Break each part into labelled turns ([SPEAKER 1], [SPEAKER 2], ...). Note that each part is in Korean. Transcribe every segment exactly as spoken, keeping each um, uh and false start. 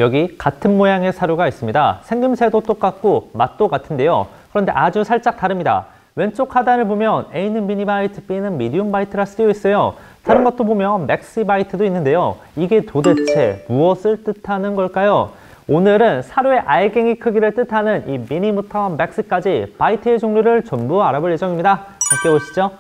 [SPEAKER 1] 여기 같은 모양의 사료가 있습니다. 생김새도 똑같고 맛도 같은데요. 그런데 아주 살짝 다릅니다. 왼쪽 하단을 보면 A는 미니바이트, B는 미디움바이트라 쓰여 있어요. 다른 것도 보면 맥시바이트도 있는데요. 이게 도대체 무엇을 뜻하는 걸까요? 오늘은 사료의 알갱이 크기를 뜻하는 이 미니부터 맥스까지 바이트의 종류를 전부 알아볼 예정입니다. 함께 보시죠.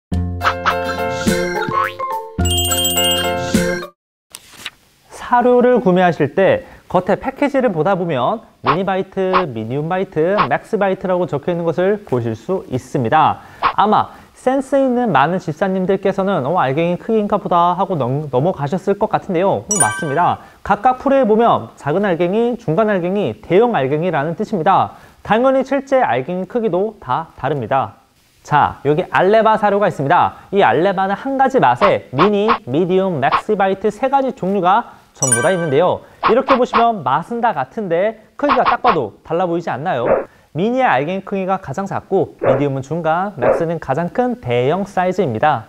[SPEAKER 1] 사료를 구매하실 때 겉에 패키지를 보다 보면 미니바이트, 미디움바이트, 맥스바이트라고 적혀 있는 것을 보실 수 있습니다. 아마 센스 있는 많은 집사님들께서는 어, 알갱이 크기인가 보다 하고 넘, 넘어가셨을 것 같은데요. 어, 맞습니다. 각각 풀에 보면 작은 알갱이, 중간 알갱이, 대형 알갱이라는 뜻입니다. 당연히 실제 알갱이 크기도 다 다릅니다. 자, 여기 알레바 사료가 있습니다. 이 알레바는 한 가지 맛에 미니, 미디움, 맥시바이트 세 가지 종류가 전부 다 있는데요. 이렇게 보시면 맛은 다 같은데 크기가 딱 봐도 달라 보이지 않나요? 미니의 알갱이 크기가 가장 작고 미디움은 중간, 맥스는 가장 큰 대형 사이즈입니다.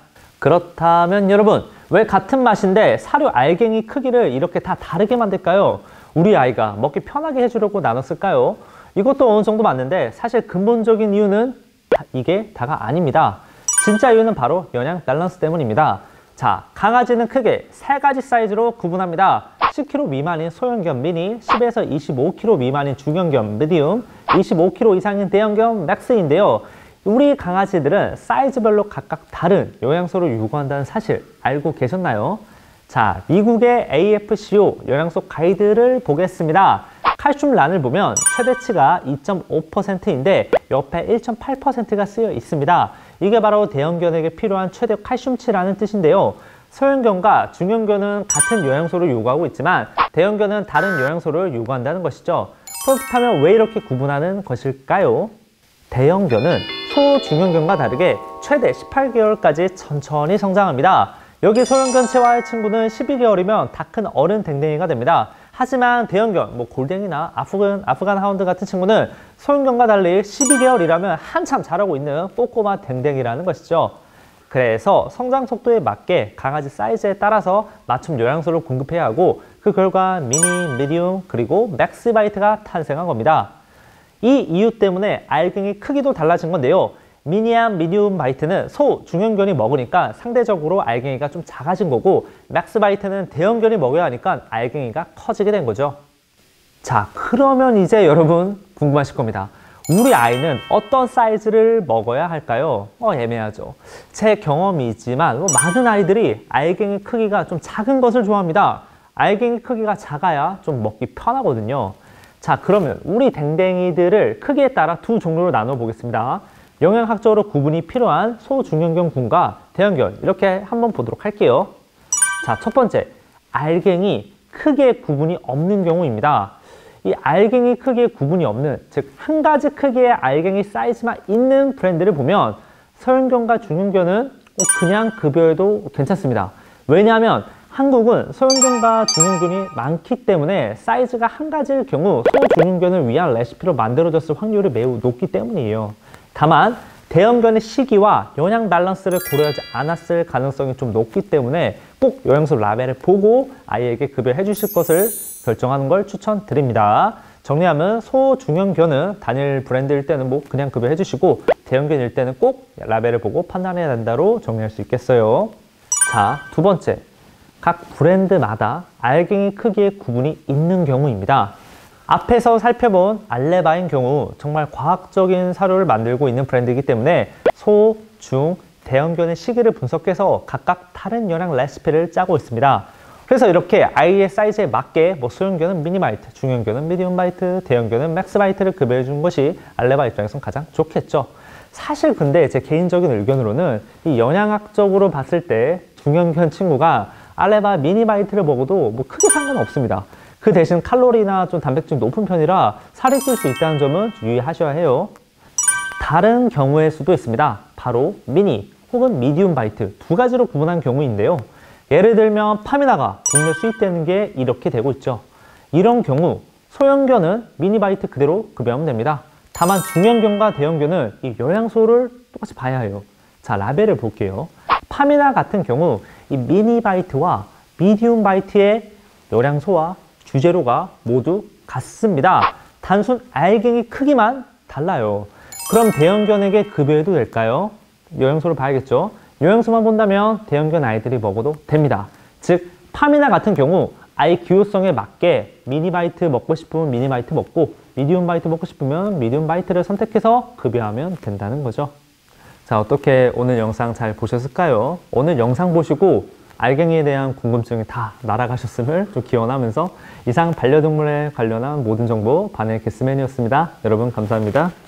[SPEAKER 1] 그렇다면 여러분, 왜 같은 맛인데 사료 알갱이 크기를 이렇게 다 다르게 만들까요? 우리 아이가 먹기 편하게 해주려고 나눴을까요? 이것도 어느 정도 맞는데 사실 근본적인 이유는 이게 다가 아닙니다. 진짜 이유는 바로 영양 밸런스 때문입니다. 자, 강아지는 크게 세 가지 사이즈로 구분합니다. 십 킬로그램 미만인 소형견 미니, 십에서 이십오 킬로그램 미만인 중형견 미디움, 이십오 킬로그램 이상인 대형견 맥스인데요. 우리 강아지들은 사이즈별로 각각 다른 영양소를 요구한다는 사실 알고 계셨나요? 자, 미국의 에이에프씨오 영양소 가이드를 보겠습니다. 칼슘란을 보면 최대치가 이 점 오 퍼센트인데 옆에 일 점 팔 퍼센트가 쓰여 있습니다. 이게 바로 대형견에게 필요한 최대 칼슘치라는 뜻인데요. 소형견과 중형견은 같은 영양소를 요구하고 있지만 대형견은 다른 영양소를 요구한다는 것이죠. 그렇다면 왜 이렇게 구분하는 것일까요? 대형견은 소, 중형견과 다르게 최대 십팔 개월까지 천천히 성장합니다. 여기 소형견체와의 친구는 십이 개월이면 다 큰 어른 댕댕이가 됩니다. 하지만 대형견, 뭐 골댕이나 아프간, 아프간 하운드 같은 친구는 소형견과 달리 십이 개월이라면 한참 자라고 있는 꼬꼬마 댕댕이라는 것이죠. 그래서 성장 속도에 맞게 강아지 사이즈에 따라서 맞춤 영양소를 공급해야 하고 그 결과 미니, 미디움, 그리고 맥스바이트가 탄생한 겁니다. 이 이유 때문에 알갱이 크기도 달라진 건데요. 미니암 미디움 바이트는 소, 중형견이 먹으니까 상대적으로 알갱이가 좀 작아진 거고 맥스바이트는 대형견이 먹어야 하니까 알갱이가 커지게 된 거죠. 자, 그러면 이제 여러분 궁금하실 겁니다. 우리 아이는 어떤 사이즈를 먹어야 할까요? 어, 애매하죠. 제 경험이지만 많은 아이들이 알갱이 크기가 좀 작은 것을 좋아합니다. 알갱이 크기가 작아야 좀 먹기 편하거든요. 자, 그러면 우리 댕댕이들을 크기에 따라 두 종류로 나눠 보겠습니다. 영양학적으로 구분이 필요한 소, 중형견 군과 대형견 이렇게 한번 보도록 할게요. 자, 첫 번째, 알갱이 크기의 구분이 없는 경우입니다. 이 알갱이 크기의 구분이 없는, 즉 한 가지 크기의 알갱이 사이즈만 있는 브랜드를 보면 소형견과 중형견은 그냥 급여해도 괜찮습니다. 왜냐하면 한국은 소형견과 중형견이 많기 때문에 사이즈가 한 가지일 경우 소, 중형견을 위한 레시피로 만들어졌을 확률이 매우 높기 때문이에요. 다만 대형견의 시기와 영양 밸런스를 고려하지 않았을 가능성이 좀 높기 때문에 꼭 영양소 라벨을 보고 아이에게 급여해 주실 것을 결정하는 걸 추천드립니다. 정리하면 소, 중형견은 단일 브랜드일 때는 뭐 그냥 급여해 주시고 대형견일 때는 꼭 라벨을 보고 판단해야 된다로 정리할 수 있겠어요. 자, 두 번째, 각 브랜드마다 알갱이 크기의 구분이 있는 경우입니다. 앞에서 살펴본 알레바인 경우 정말 과학적인 사료를 만들고 있는 브랜드이기 때문에 소, 중, 대형견의 시기를 분석해서 각각 다른 영양 레시피를 짜고 있습니다. 그래서 이렇게 아이의 사이즈에 맞게 뭐 소형견은 미니바이트, 중형견은 미디움바이트, 대형견은 맥스바이트를 급여해 주는 것이 알레바 입장에서는 가장 좋겠죠. 사실 근데 제 개인적인 의견으로는 이 영양학적으로 봤을 때 중형견 친구가 알레바 미니바이트를 먹어도 뭐 크게 상관없습니다. 그 대신 칼로리나 좀 단백질이 높은 편이라 살이 찔 수 있다는 점은 유의하셔야 해요. 다른 경우의 수도 있습니다. 바로 미니 혹은 미디움 바이트 두 가지로 구분한 경우인데요. 예를 들면 파미나가 국내 수입되는 게 이렇게 되고 있죠. 이런 경우 소형견은 미니 바이트 그대로 급여하면 됩니다. 다만 중형견과 대형견은 이 영양소를 똑같이 봐야 해요. 자, 라벨을 볼게요. 파미나 같은 경우 이 미니 바이트와 미디움 바이트의 영양소와 주재료가 모두 같습니다. 단순 알갱이 크기만 달라요. 그럼 대형견에게 급여해도 될까요? 요양소를 봐야겠죠. 요양소만 본다면 대형견 아이들이 먹어도 됩니다. 즉 팜이나 같은 경우 아이 기호성에 맞게 미니바이트 먹고 싶으면 미니바이트 먹고 미디움 바이트 먹고 싶으면 미디움 바이트를 선택해서 급여하면 된다는 거죠. 자, 어떻게 오늘 영상 잘 보셨을까요? 오늘 영상 보시고 알갱이에 대한 궁금증이 다 날아가셨음을 좀 기원하면서 이상 반려동물에 관련한 모든 정보 바넬 개스맨이었습니다. 여러분 감사합니다.